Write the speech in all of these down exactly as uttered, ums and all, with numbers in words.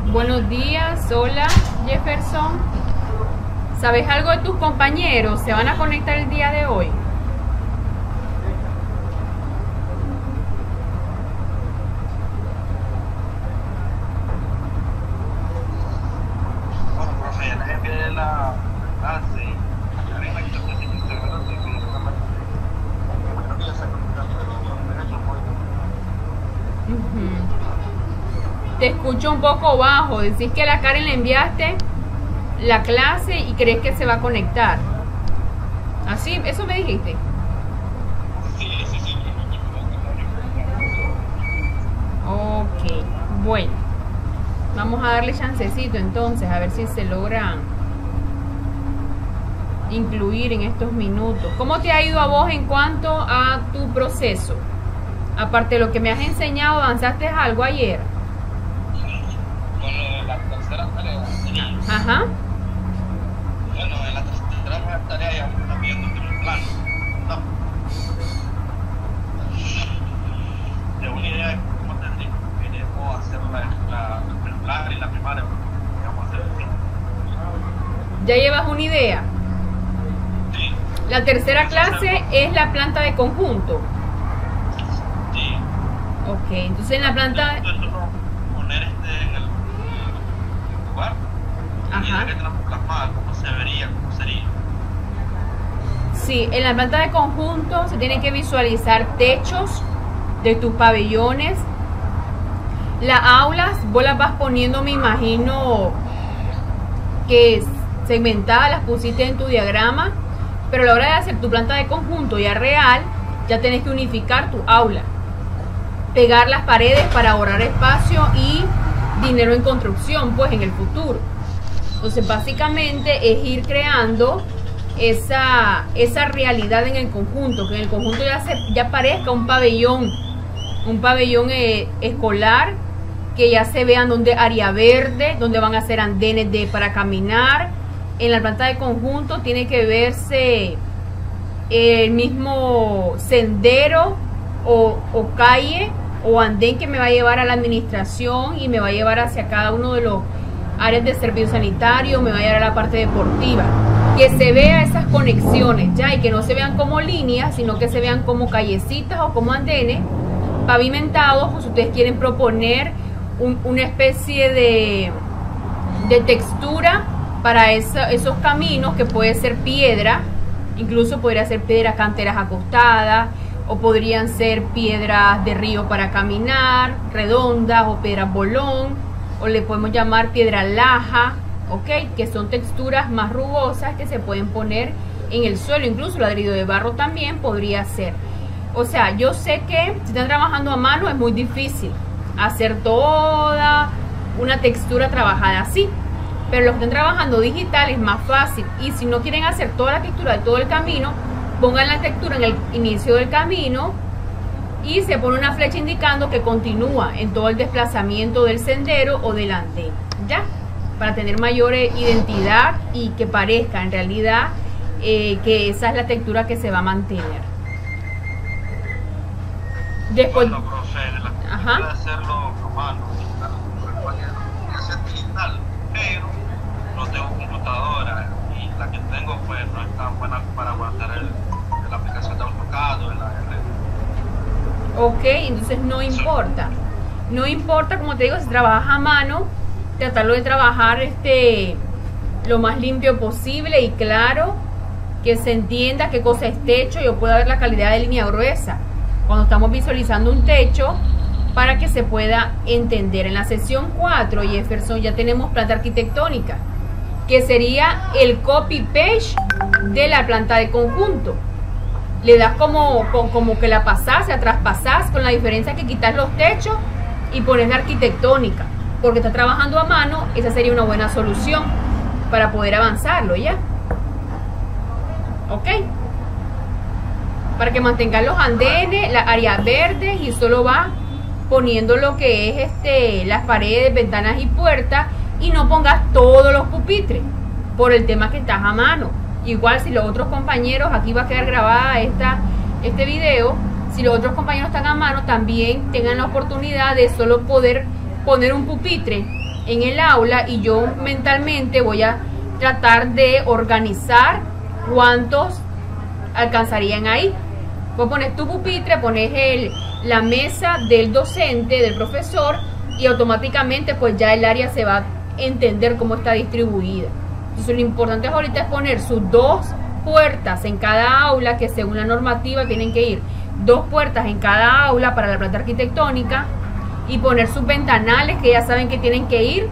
Buenos días, hola Jefferson. ¿Sabes algo de tus compañeros? ¿Se van a conectar el día de hoy? Bueno, profe, ya les envié la clase y ya ven aquí lo que se dice, ¿verdad? Que con esta parte, creo que ya se ha conectado, pero no me he hecho muy bien. Ujú. Te escucho un poco bajo. Decís que a la Karen le enviaste la clase y crees que se va a conectar. ¿Así? ¿Eso me dijiste? Sí, sí, sí. Ok, bueno. Vamos a darle chancecito entonces, a ver si se logra incluir en estos minutos. ¿Cómo te ha ido a vos en cuanto a tu proceso? Aparte de lo que me has enseñado, ¿avanzaste algo ayer? Con lo de la tercera tarea. Ajá. Bueno, en la tercera tarea ya está viendo que el plan. No. De una idea de cómo tendríamos queremos hacer la, la, el plan y la primaria. Vamos a hacer así. ¿Ya llevas una idea? Sí. La tercera clase es la planta de conjunto. Sí. Ok, entonces en la planta... Entonces, poner este en el, el lugar. Ajá. Y que tenemos plasmada, cómo se vería, cómo sería. Sí, en la planta de conjunto se tienen que visualizar techos de tus pabellones. Las aulas, vos las vas poniendo, me imagino que segmentadas, las pusiste en tu diagrama, pero a la hora de hacer tu planta de conjunto ya real, ya tenés que unificar tu aula, pegar las paredes para ahorrar espacio y dinero en construcción, pues en el futuro. Entonces básicamente es ir creando esa, esa realidad en el conjunto, que en el conjunto ya, se, ya parezca un pabellón, un pabellón eh, escolar, que ya se vean donde área verde, donde van a ser andenes de, para caminar. En la planta de conjunto tiene que verse el mismo sendero o, o calle o andén que me va a llevar a la administración y me va a llevar hacia cada uno de los áreas de servicio sanitario, me va a llevar a la parte deportiva. Que se vea esas conexiones ya, y que no se vean como líneas, sino que se vean como callecitas o como andenes pavimentados. Pues ustedes quieren proponer un, una especie de, de textura para esa, esos caminos, que puede ser piedra, incluso podría ser piedras canteras acostadas, o podrían ser piedras de río para caminar, redondas, o piedras bolón, o le podemos llamar piedra laja, ok, que son texturas más rugosas que se pueden poner en el suelo. Incluso ladrillo de barro también podría ser. O sea, yo sé que si están trabajando a mano es muy difícil hacer toda una textura trabajada así, pero los que están trabajando digital es más fácil. Y si no quieren hacer toda la textura de todo el camino, pongan la textura en el inicio del camino y se pone una flecha indicando que continúa en todo el desplazamiento del sendero o del andén, ¿ya? Para tener mayor identidad y que parezca en realidad eh, que esa es la textura que se va a mantener. Después, bueno, profe, la ajá. Puede hacerlo a mano, digital, puede hacer digital, pero no tengo computadora y la que tengo pues no es tan buena para aguantar el, la aplicación de AutoCAD o el A R. Ok, entonces no importa. No importa, como te digo, si trabajas a mano, tratarlo de trabajar este lo más limpio posible y claro, que se entienda qué cosa es techo. Yo pueda ver la calidad de línea gruesa cuando estamos visualizando un techo, para que se pueda entender. En la sesión cuatro, Jefferson, ya tenemos planta arquitectónica, que sería el copy page de la planta de conjunto. Le das como, como, como que la pasás, la traspasás, con la diferencia que quitas los techos y pones la arquitectónica, porque está trabajando a mano. Esa sería una buena solución para poder avanzarlo, ¿ya? Ok, para que mantengan los andenes, las áreas verdes, y solo va poniendo lo que es este las paredes, ventanas y puertas, y no pongas todos los pupitres por el tema que estás a mano. Igual si los otros compañeros, aquí va a quedar grabada esta, este video, si los otros compañeros están a mano, también tengan la oportunidad de solo poder poner un pupitre en el aula y yo mentalmente voy a tratar de organizar cuántos alcanzarían ahí. Pues pones tu pupitre, pones el, la mesa del docente, del profesor, y automáticamente pues ya el área se va a entender cómo está distribuida. Entonces lo importante ahorita es poner sus dos puertas en cada aula, que según la normativa tienen que ir dos puertas en cada aula para la planta arquitectónica, y poner sus ventanales, que ya saben que tienen que ir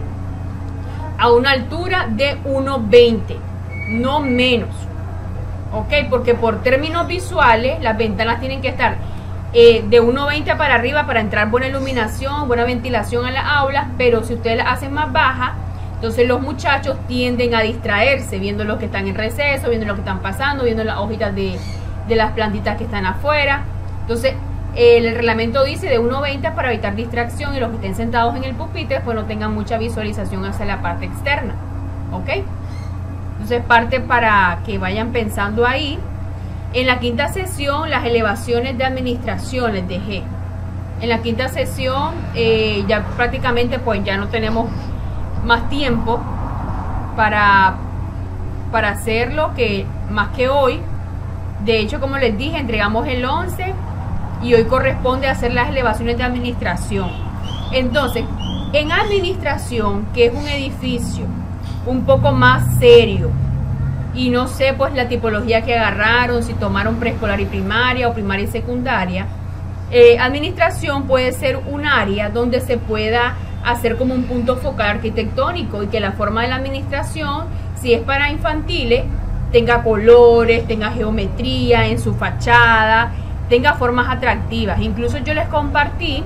a una altura de uno veinte, no menos. Ok, porque por términos visuales las ventanas tienen que estar eh, de uno veinte para arriba para entrar buena iluminación, buena ventilación en las aulas, pero si ustedes las hacen más bajas, entonces los muchachos tienden a distraerse viendo los que están en receso, viendo lo que están pasando, viendo las hojitas de, de las plantitas que están afuera. Entonces el reglamento dice de uno veinte para evitar distracción y los que estén sentados en el pupitre pues no tengan mucha visualización hacia la parte externa. Ok, entonces parte para que vayan pensando ahí. En la quinta sesión, las elevaciones de administración les dejé. En la quinta sesión eh, ya prácticamente pues ya no tenemos más tiempo para, para hacerlo que más que hoy. De hecho, como les dije, entregamos el once y hoy corresponde hacer las elevaciones de administración. Entonces, en administración, que es un edificio un poco más serio, y no sé pues la tipología que agarraron, si tomaron preescolar y primaria o primaria y secundaria, eh, administración puede ser un área donde se pueda hacer como un punto focal arquitectónico, y que la forma de la administración, si es para infantiles, tenga colores, tenga geometría en su fachada, tenga formas atractivas. Incluso yo les compartí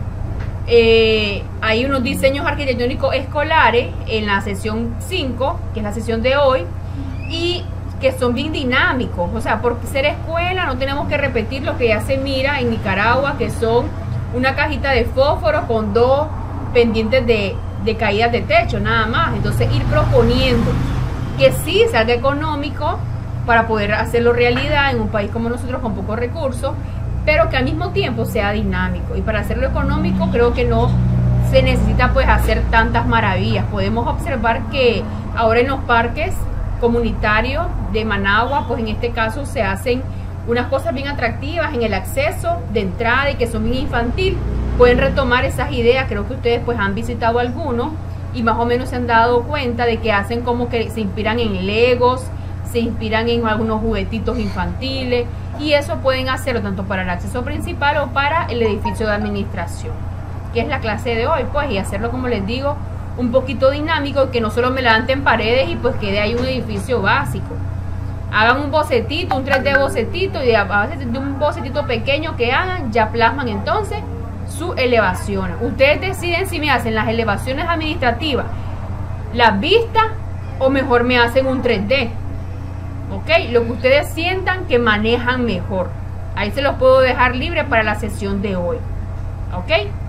eh, hay unos diseños arquitectónicos escolares en la sesión cinco, que es la sesión de hoy, y que son bien dinámicos. O sea, por ser escuela no tenemos que repetir lo que ya se mira en Nicaragua, que son una cajita de fósforo con dos pendientes de, de caídas de techo, nada más. Entonces ir proponiendo que sí salga económico para poder hacerlo realidad en un país como nosotros con pocos recursos, pero que al mismo tiempo sea dinámico. Y para hacerlo económico creo que no se necesita pues hacer tantas maravillas. Podemos observar que ahora en los parques comunitarios de Managua, pues en este caso se hacen unas cosas bien atractivas en el acceso de entrada y que son bien infantil. Pueden retomar esas ideas. Creo que ustedes pues han visitado algunos y más o menos se han dado cuenta de que hacen como que se inspiran en legos, se inspiran en algunos juguetitos infantiles, y eso pueden hacerlo tanto para el acceso principal o para el edificio de administración, que es la clase de hoy, pues, y hacerlo, como les digo, un poquito dinámico, que no solo me levanten paredes y pues quede ahí un edificio básico. Hagan un bocetito, un tres D bocetito, y a base de un bocetito pequeño que hagan, ya plasman entonces sus elevaciones. Ustedes deciden si me hacen las elevaciones administrativas, las vistas, o mejor me hacen un tres D. Ok, lo que ustedes sientan que manejan mejor. Ahí se los puedo dejar libre para la sesión de hoy. Ok,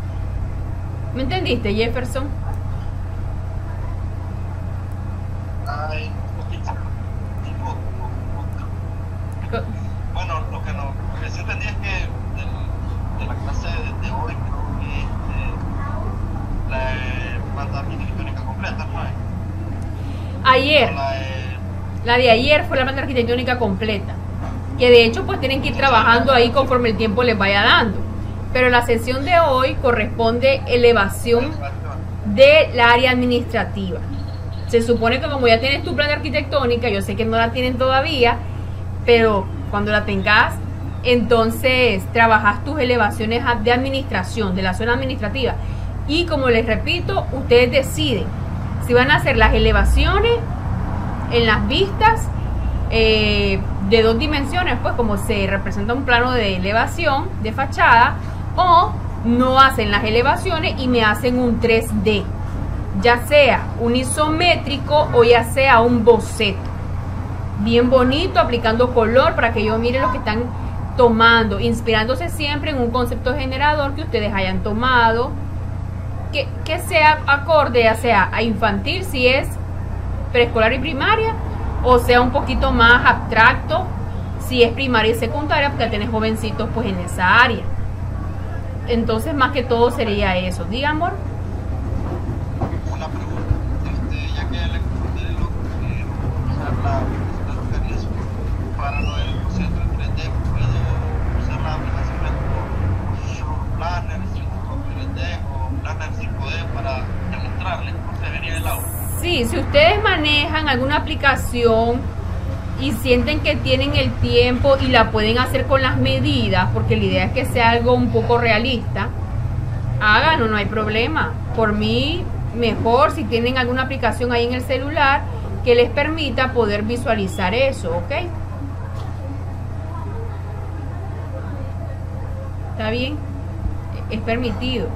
¿me entendiste, Jefferson? Ay, bueno, lo que, no, lo que sí entendí es que de, de la clase de, de hoy creo que este, la planta arquitectónica completa, ¿no es? Ayer. La, eh, La de ayer fue la planta arquitectónica completa, que de hecho pues tienen que ir trabajando ahí conforme el tiempo les vaya dando. Pero la sesión de hoy corresponde elevación del área administrativa. Se supone que como ya tienes tu planta arquitectónica, yo sé que no la tienen todavía, pero cuando la tengas, entonces trabajas tus elevaciones de administración, de la zona administrativa. Y como les repito, ustedes deciden si van a hacer las elevaciones en las vistas eh, de dos dimensiones, pues como se representa un plano de elevación de fachada, o no hacen las elevaciones y me hacen un tres D, ya sea un isométrico o ya sea un boceto bien bonito, aplicando color para que yo mire lo que están tomando, inspirándose siempre en un concepto generador que ustedes hayan tomado, que, que sea acorde, ya sea a infantil si es preescolar y primaria, o sea un poquito más abstracto si es primaria y secundaria, porque tienes jovencitos pues en esa área. Entonces más que todo sería eso. Diga, amor. una pregunta. Este, ya que le comenté lo que usar la aplicación de organismo para lo del boceto en tres D, puedo usar la aplicación como Show Planner, tres D o Planner cinco D para demostrarles cómo se vería el aula. Sí, si ustedes manejan alguna aplicación y sienten que tienen el tiempo y la pueden hacer con las medidas, porque la idea es que sea algo un poco realista, háganlo, no hay problema. Por mí, mejor si tienen alguna aplicación ahí en el celular que les permita poder visualizar eso, ¿ok? ¿Está bien? Es permitido.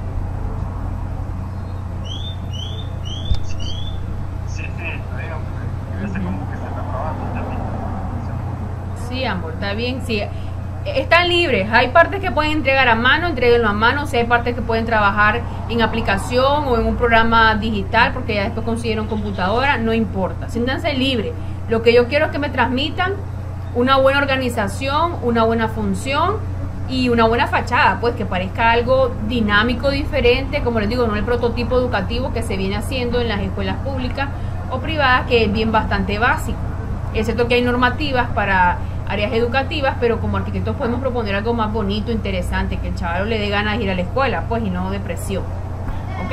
Sí, sí, digamos, yo sé como que se está probando también. Sí, amor, está bien, sí. Están libres, hay partes que pueden entregar a mano, entréguenlo a mano, si hay partes que pueden trabajar en aplicación o en un programa digital, porque ya después consiguieron computadora, no importa, siéntanse libres. Lo que yo quiero es que me transmitan una buena organización, una buena función y una buena fachada, pues que parezca algo dinámico, diferente, como les digo, no el prototipo educativo que se viene haciendo en las escuelas públicas o privadas, que es bien bastante básico, excepto que hay normativas para áreas educativas, pero como arquitectos podemos proponer algo más bonito, interesante, que el chaval le dé ganas de ir a la escuela, pues, y no depresión. ¿Ok?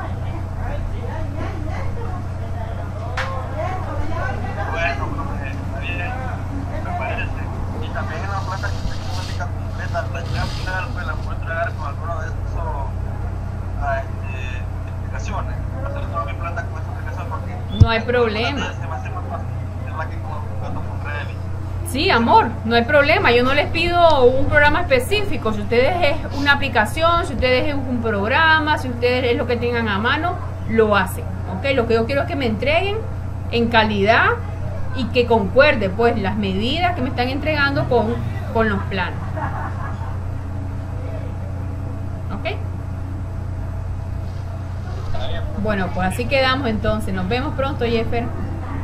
Bueno, pues, está bien, me parece. Y también en la planta arquitectónica completa, la idea final, pues la puedo entregar con alguna de esas a, este, explicaciones. Hacer toda mi planta con esa explicación porque No hay problema. se me hace más fácil hacerla que con buscando con Revit. Sí, amor, no hay problema. Yo no les pido un programa específico. Si ustedes es una aplicación, si ustedes es un programa, si ustedes es lo que tengan a mano, lo hacen. ¿Ok? Lo que yo quiero es que me entreguen en calidad y que concuerde, pues, las medidas que me están entregando con, con los planos. ¿Ok? Bueno, pues así quedamos entonces. Nos vemos pronto, Jeffer.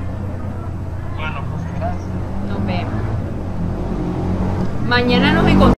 Bueno, pues gracias. Nos vemos. Mañana nos encontramos.